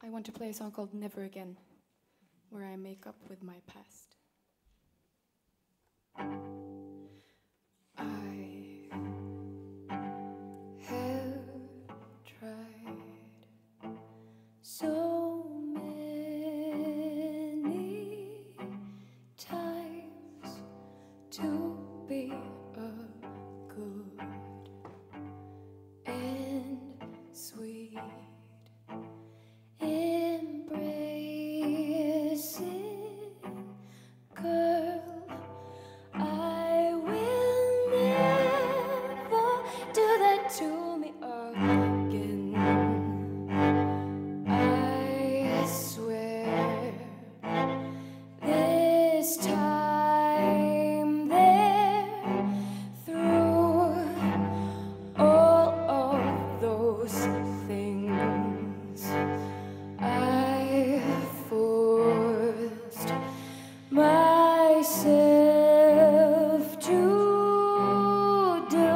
I want to play a song called Never Again, where I make up with my past. I have tried so many times to be a good and sweet, embracing girl. I will never do that to me again. I swear this time they're through all of those things I forced myself to do.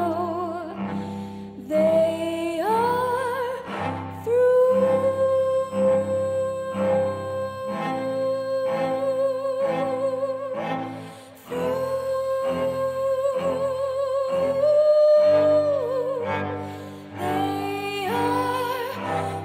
They are through. They are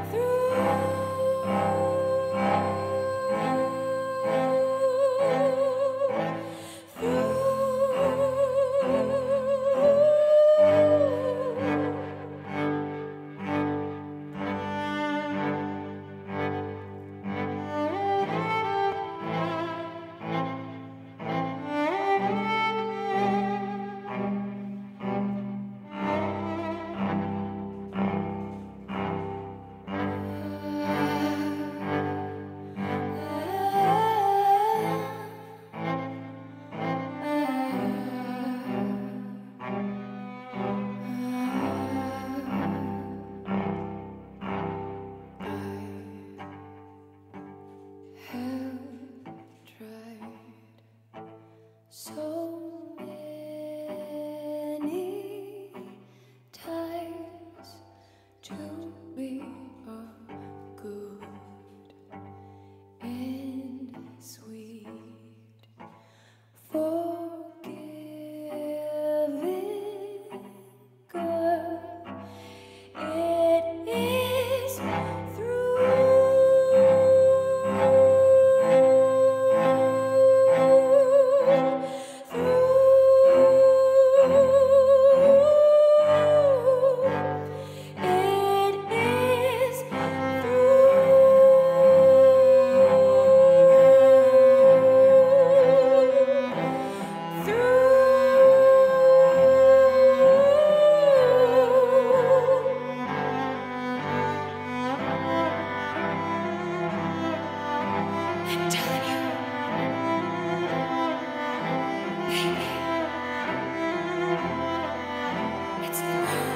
so many times to be a good and sweet, forgiving girl. It is I'm telling you, baby, it's through.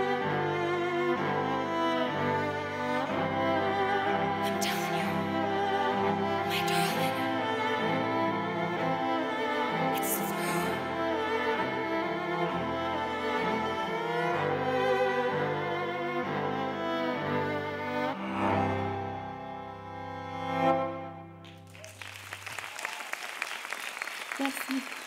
I'm telling you, my darling, it's through. Merci.